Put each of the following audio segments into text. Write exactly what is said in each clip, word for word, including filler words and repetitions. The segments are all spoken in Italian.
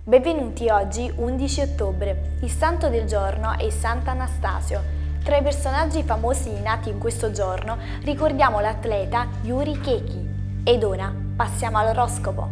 Benvenuti oggi undici ottobre, il santo del giorno è Sant'Anastasio. Tra i personaggi famosi nati in questo giorno ricordiamo l'atleta Yuri Keki. Ed ora passiamo all'oroscopo.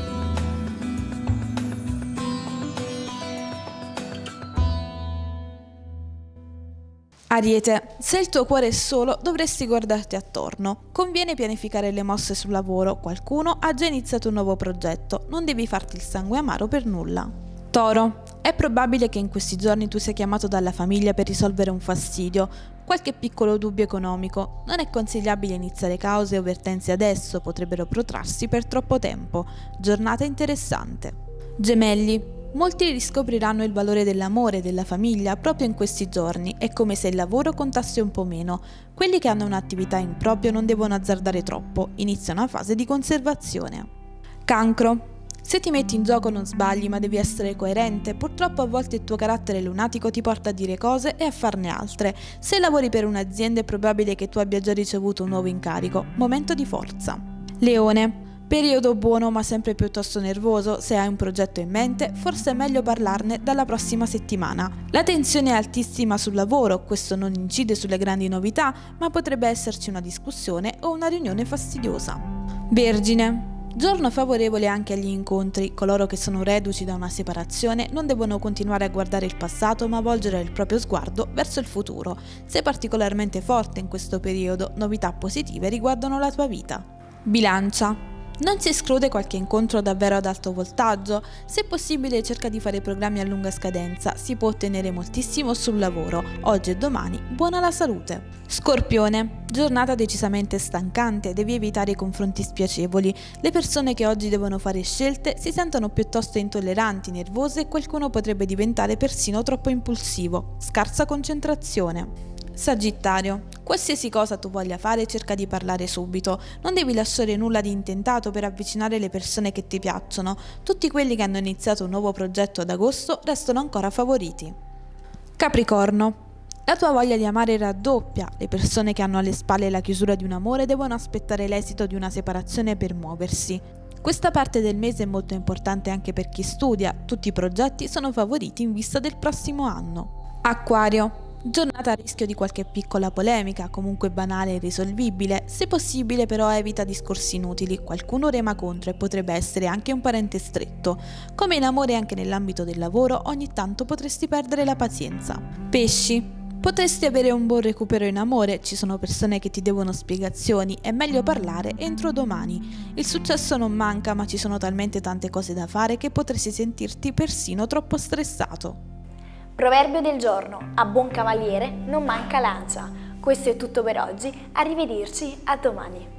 Ariete, se il tuo cuore è solo, dovresti guardarti attorno. Conviene pianificare le mosse sul lavoro, qualcuno ha già iniziato un nuovo progetto, non devi farti il sangue amaro per nulla. Toro, è probabile che in questi giorni tu sia chiamato dalla famiglia per risolvere un fastidio, qualche piccolo dubbio economico. Non è consigliabile iniziare cause o vertenze adesso, potrebbero protrarsi per troppo tempo. Giornata interessante. Gemelli, molti riscopriranno il valore dell'amore e della famiglia proprio in questi giorni, è come se il lavoro contasse un po' meno. Quelli che hanno un'attività in proprio non devono azzardare troppo, inizia una fase di conservazione. Cancro, se ti metti in gioco non sbagli, ma devi essere coerente. Purtroppo a volte il tuo carattere lunatico ti porta a dire cose e a farne altre. Se lavori per un'azienda è probabile che tu abbia già ricevuto un nuovo incarico. Momento di forza. Leone, periodo buono ma sempre piuttosto nervoso. Se hai un progetto in mente, forse è meglio parlarne dalla prossima settimana. La tensione è altissima sul lavoro, questo non incide sulle grandi novità, ma potrebbe esserci una discussione o una riunione fastidiosa. Vergine, giorno favorevole anche agli incontri. Coloro che sono reduci da una separazione non devono continuare a guardare il passato ma volgere il proprio sguardo verso il futuro. Sei particolarmente forte in questo periodo, novità positive riguardano la tua vita. Bilancia, non si esclude qualche incontro davvero ad alto voltaggio. Se possibile cerca di fare programmi a lunga scadenza, si può ottenere moltissimo sul lavoro. Oggi e domani buona la salute. Scorpione, giornata decisamente stancante, devi evitare i confronti spiacevoli. Le persone che oggi devono fare scelte si sentono piuttosto intolleranti, nervose e qualcuno potrebbe diventare persino troppo impulsivo. Scarsa concentrazione. Sagittario, qualsiasi cosa tu voglia fare cerca di parlare subito, non devi lasciare nulla di intentato per avvicinare le persone che ti piacciono. Tutti quelli che hanno iniziato un nuovo progetto ad agosto restano ancora favoriti. Capricorno, la tua voglia di amare raddoppia, le persone che hanno alle spalle la chiusura di un amore devono aspettare l'esito di una separazione per muoversi. Questa parte del mese è molto importante anche per chi studia, tutti i progetti sono favoriti in vista del prossimo anno. Acquario, giornata a rischio di qualche piccola polemica, comunque banale e irrisolvibile. Se possibile però evita discorsi inutili, qualcuno rema contro e potrebbe essere anche un parente stretto. Come in amore anche nell'ambito del lavoro, ogni tanto potresti perdere la pazienza. Pesci, potresti avere un buon recupero in amore, ci sono persone che ti devono spiegazioni, è meglio parlare entro domani. Il successo non manca, ma ci sono talmente tante cose da fare che potresti sentirti persino troppo stressato. Proverbio del giorno: a buon cavaliere non manca lancia. Questo è tutto per oggi, arrivederci, a domani.